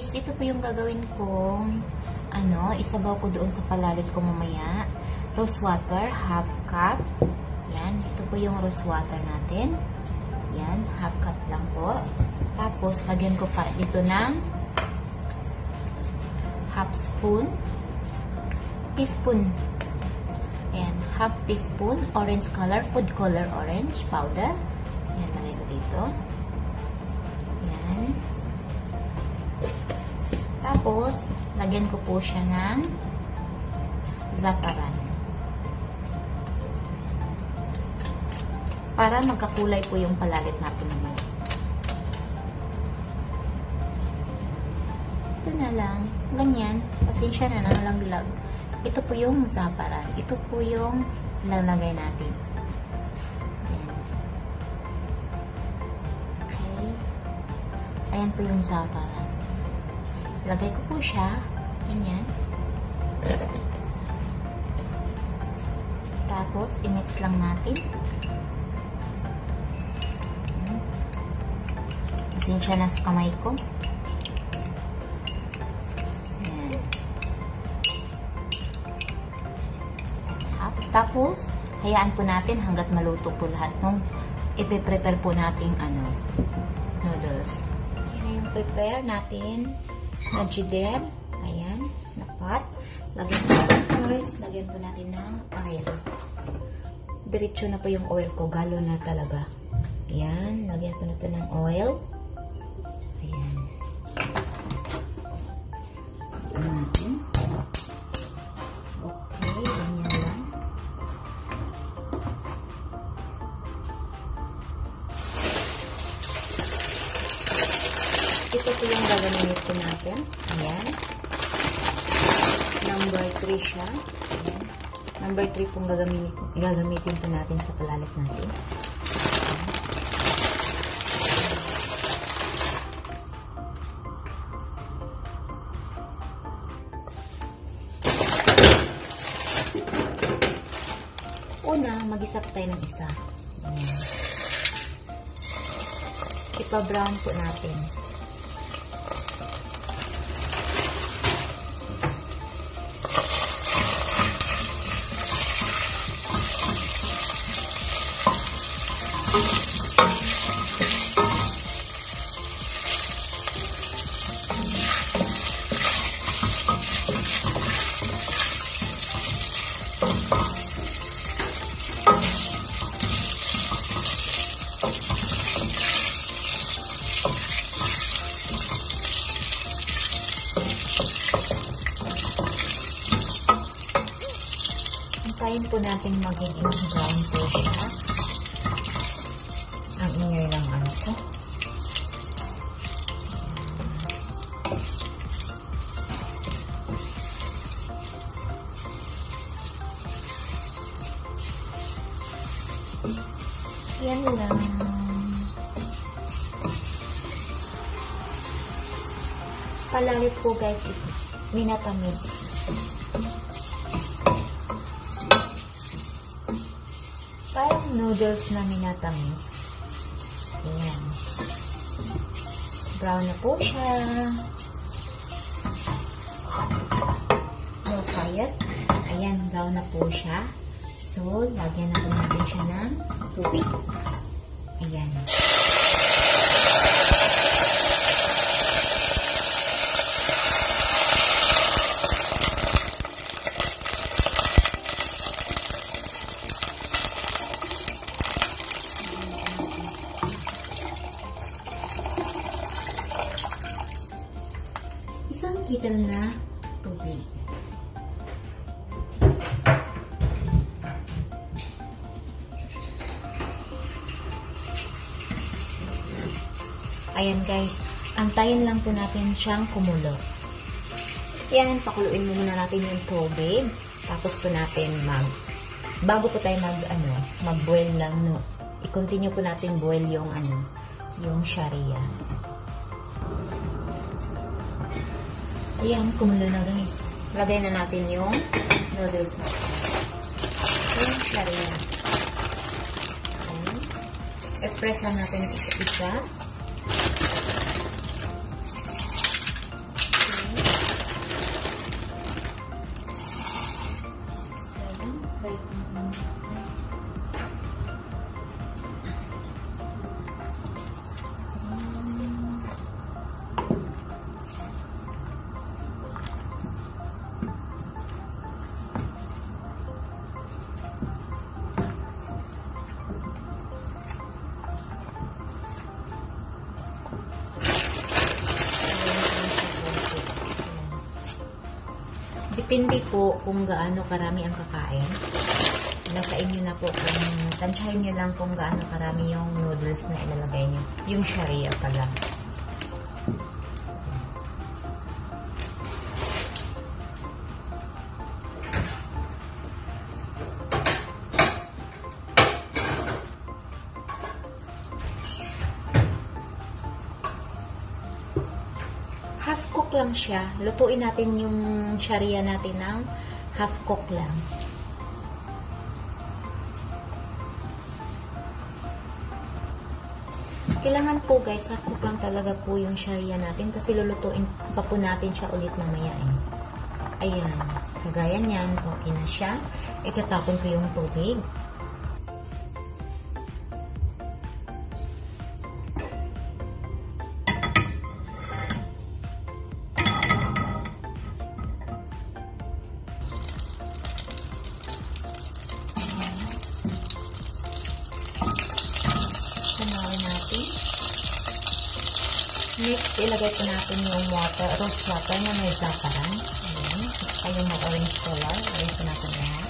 guys, ito po yung gagawin kong isabaw ko doon sa palalit ko mamaya. Rose water, half cup. Yan, ito po yung rose water natin. Yan, half cup lang po. Tapos, lagyan ko pa dito ng half spoon. Teaspoon. Ayan, half teaspoon orange color, food color orange powder. Yan, lagay ko dito. Yan. Tapos, lagyan ko po siya ng zaparan. Para magkakulay po yung palalit natin naman. Ito na lang. Ganyan. Pasensya na nalaglag. Ito po yung zaparan. Ito po yung lalagay natin. Ayan. Okay. Ayan po yung zaparan. Lagay ko po siya. Ganyan. Tapos, i-mix lang natin. Pasensya na sa kamay ko. Ayan. Tapos, hayaan po natin hanggat maluto po lahat nung ipe-prepare po nating noodles. Ayan yung prepare natin na jider. Ayan, na pot. Lagyan po first, lagyan po natin ng oil. Diretso na po yung oil ko, galo na talaga. Ayan, lagyan po natin ng oil. Ayan. Lagyan natin. Okay, ganyan lang. Ito po yung gagamitin po natin. Ayan. Number 3 siya. Ayan. Number 3 pong gagamitin po natin sa palalit natin. Una, mag-isa tayo ng isa. Ayan. Ipa-brown po natin. Antayin po natin magiging brown po siya. Ang ingay lang ko. Yan lang. Palalit po guys is minatamis. Parang noodles na minatamis. Ayan. Brown na po siya. No fire. Ayan, brown na po siya. So, lagyan na po natin siya ng tubig. Ayan. Isang kettle na tubig. Ayan guys, antayin lang po natin siyang kumulo. Ayan, pakuluin muna natin yung tubig. Tapos po natin bago po tayo mag-boil lang, no. I-continue po natin boil yung yung sharia. Ayan, kumulo na guys. Lagay na natin yung noodles natin. Yung sharia. Ayan. I-press lang natin isa-isa. Depende po kung gaano karami ang kakain. Nasa inyo na po kung tansyahin nyo lang kung gaano karami yung noodles na ilalagay nyo. Yung sharia pala. Half cook lang siya. Lutuin natin yung sharia natin ng half cook lang. Kailangan po guys, half cook lang talaga po yung sharia natin kasi lulutuin pa po natin siya ulit mamaya eh. Ayan. Kagaya niyan, okay na siya. Itatapon ko yung tubig. Next, ilagay po natin yung water, rose water na may za'afaran. Ayan. At yung orange color. Ilagay po natin lahat.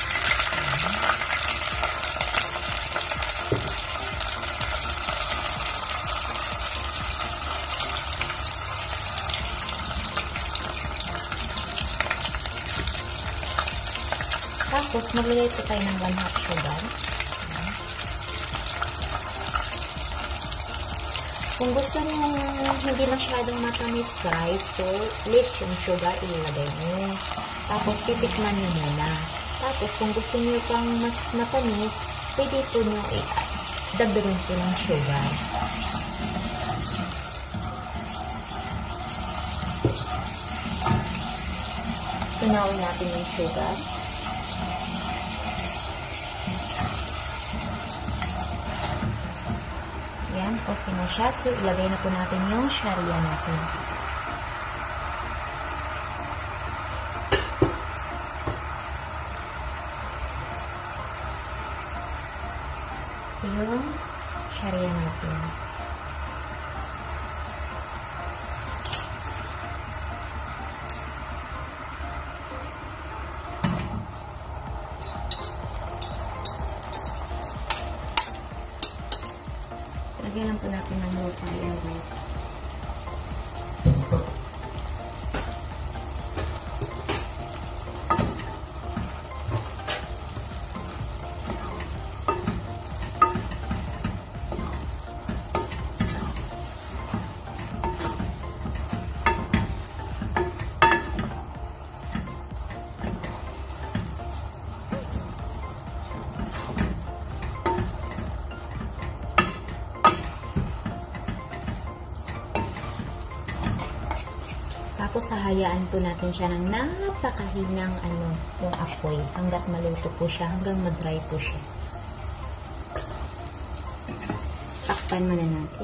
Tapos, maglagay po tayo ng 1/2 sugar. Kung gusto niyo hindi masyadong matamis guys, so less yung sugar ilalagay niyo. Tapos titikman niyo muna. Tapos kung gusto niyo pang mas matamis, pwede po niyo dagdagan po ng sugar. Tunawin natin yung sugar. Yan, okay na siya. So, ilagay na po natin yung sharia natin. Yung sharia natin. Lagyan lang po natin ng low fire right. Tapos, hahayaan po natin siya ng napakahinang yung apoy hanggat maluto po siya, hanggang mag-dry po siya. Takpan muna natin.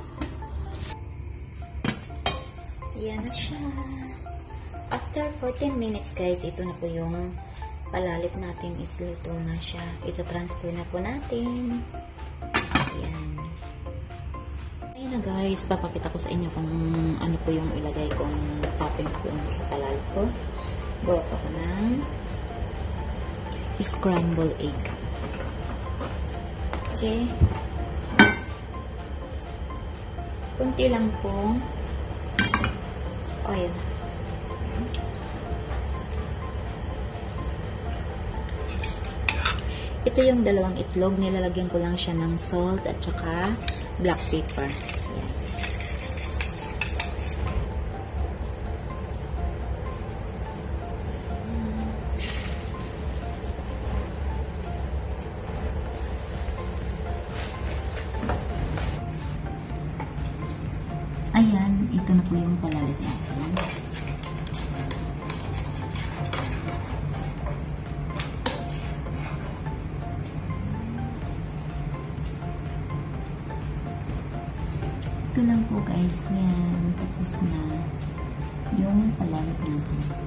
Yan na siya. After 14 minutes guys, ito na po yung palalit natin is luto na siya. Ito transfer na po natin. Yan. Ayun na guys, papakita ko sa inyo kung ano po yung ilagay kong toppings po sa palalit ko. Gawa po ko ng scrambled egg. Okay. Kunti lang po oil. Ito yung dalawang itlog. Nilalagyan ko lang siya ng salt at saka black pepper. Ayan. Ayan, ito na po yung palalit natin. Ito lang po guys, yan. Tapos na yung palalit natin.